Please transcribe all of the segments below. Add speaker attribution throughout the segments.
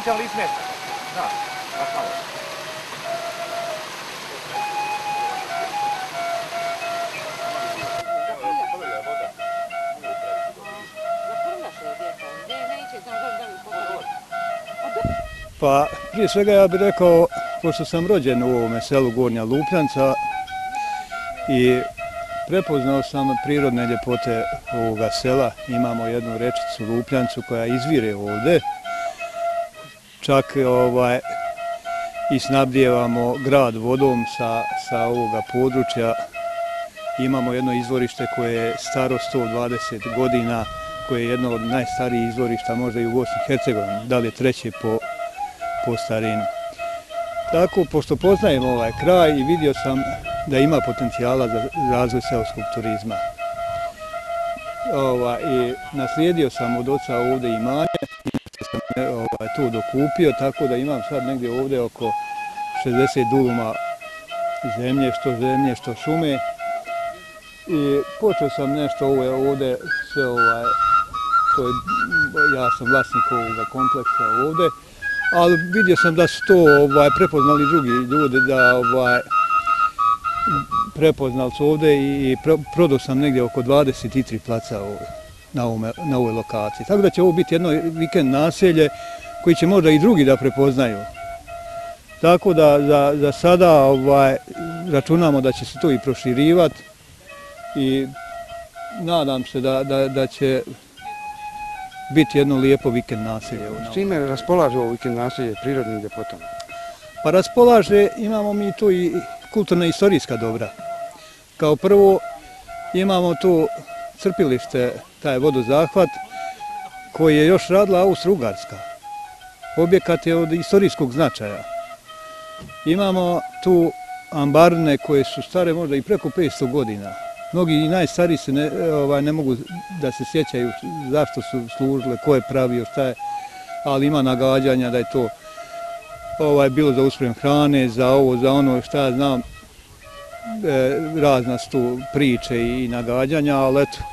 Speaker 1: pričam li smiješno? Da, baš malo.
Speaker 2: Pa prije svega ja bih rekao, pošto sam rođen u ovome selu Gornja Lupljanca i prepoznao sam prirodne ljepote ovoga sela, imamo jednu rečicu Lupljancu koja izvire ovdje, čak i snabdijevamo grad vodom sa ovoga područja. Imamo jedno izvorište koje je staro 120 godina, koje je jedno od najstarijih izvorišta možda i u Bosni i Hercegovini, da li je treće po starini. Tako, pošto poznajem ovaj kraj i vidio sam da ima potencijala za razvoj seoskog turizma. I naslijedio sam od oca ovdje imanje, što sam tu dokupio, tako da imam sad negdje ovdje oko 60 duluma zemlje, što šume. I počeo sam nešto ovdje, sve ja sam vlasnik ovoga kompleksa ovdje, ali vidio sam da su to prepoznali drugi ljudi, prepoznali su ovdje i prodao sam negdje oko 23 placa na ovoj lokaciji. Tako da će ovo biti jedno vikend naselje koji će možda i drugi da prepoznaju. Tako da za sada računamo da će se to i proširivati i nadam se da će biti jedno lijepo vikend naselje.
Speaker 3: S čime raspolaže ovo vikend naselje prirodnim ljepotama?
Speaker 2: Pa raspolaže, imamo mi tu i kulturna i istorijska dobra. Kao prvo imamo tu crpilište, taj vodozahvat koji je još radila Austro-Ugarska. Objekat je od istorijskog značaja. Imamo tu ambarne koje su stare možda i preko 500 godina. Mnogi i najstariji se ne mogu da se sjećaju zašto su služile, ko je pravio, šta je, ali ima nagađanja da je to bilo za usprem hrane, za ovo, za ono, šta ja znam, razna su tu priče i nagađanja, ali eto,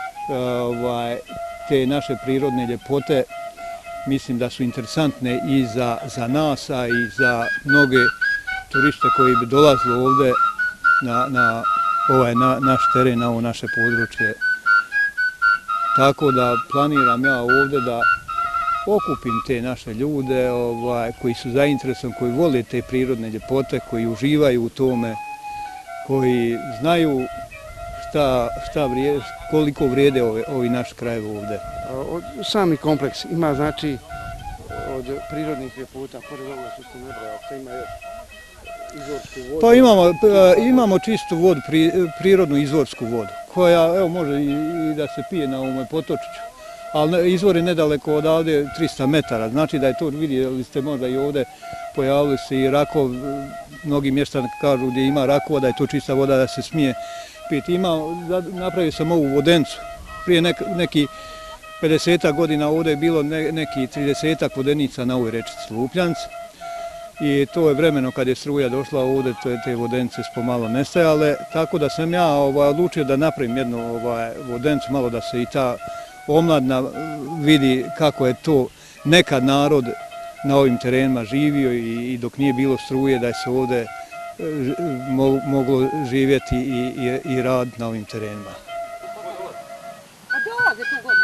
Speaker 2: te naše prirodne ljepote mislim da su interesantne i za nas, a i za mnoge turiste koji bi dolazili ovdje na naš teren, na ovo naše područje. Tako da planiram ja ovdje da okupim te naše ljude koji su zainteresovani, koji vole te prirodne ljepote, koji uživaju u tome, koji znaju koliko vrijede ovi naši krajevi ovdje.
Speaker 3: Sami kompleks ima znači od prirodnih ljepota, pored ovoga što ste nabrali, što ima izvorsku vodu?
Speaker 2: Pa imamo čistu vodu, prirodnu izvorsku vodu, koja evo može i da se pije na ovome potočiću, ali izvor je nedaleko odavde 300 metara, znači da je to, vidjeli ste možda i ovdje, pojavili se i rakov, mnogi mještani kažu gdje ima rakova da je to čista voda da se smije piti. Napravio sam ovu vodencu, prije neki 50 godina ovdje je bilo neki 30 vodenica na ovoj rečici Lupljanc. I to je vremeno kad je struja došla ovdje, te vodenice su pomalo nestajale, tako da sam ja odlučio da napravim jednu vodencu, malo da se i ta omladina vidi kako je to nekad narod na ovim terenima živio i dok nije bilo struje da je se ovdje moglo živjeti i raditi na ovim terenima.
Speaker 4: A dolaze tu